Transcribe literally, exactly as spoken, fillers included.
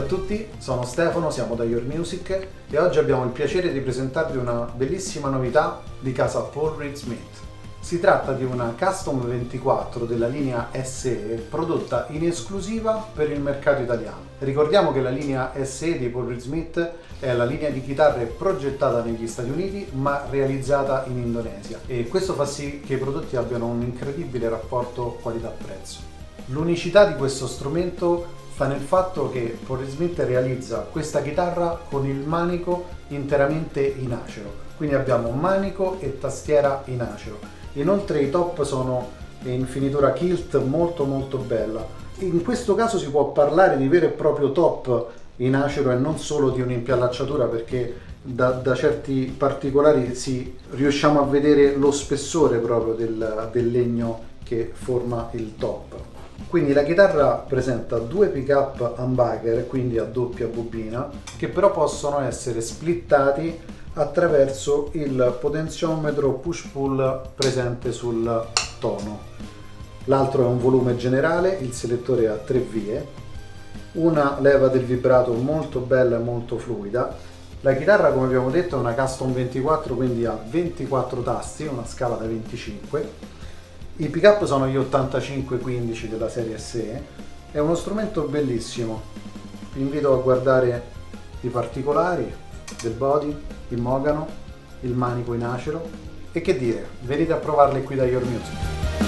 Salve a tutti, sono Stefano, siamo da Your Music e oggi abbiamo il piacere di presentarvi una bellissima novità di casa Paul Reed Smith. Si tratta di una Custom ventiquattro della linea S E prodotta in esclusiva per il mercato italiano. Ricordiamo che la linea S E di Paul Reed Smith è la linea di chitarre progettata negli Stati Uniti ma realizzata in Indonesia e questo fa sì che i prodotti abbiano un incredibile rapporto qualità-prezzo. L'unicità di questo strumento sta nel fatto che Paul Reed Smith realizza questa chitarra con il manico interamente in acero, quindi abbiamo manico e tastiera in acero. Inoltre i top sono in finitura kilt molto molto bella. In questo caso si può parlare di vero e proprio top in acero e non solo di un'impiallacciatura, perché da, da certi particolari si riusciamo a vedere lo spessore proprio del, del legno che forma il top. Quindi la chitarra presenta due pick-up humbucker, quindi a doppia bobina, che però possono essere splittati attraverso il potenziometro push-pull presente sul tono. L'altro è un volume generale, il selettore a tre vie, una leva del vibrato molto bella e molto fluida. La chitarra, come abbiamo detto, è una Custom ventiquattro, quindi ha ventiquattro tasti, una scala da venticinque. I pick-up sono gli ottantacinque quindici della serie S E. È uno strumento bellissimo. Vi invito a guardare i particolari del body, il mogano, il manico in acero e che dire, venite a provarle qui da Your Music.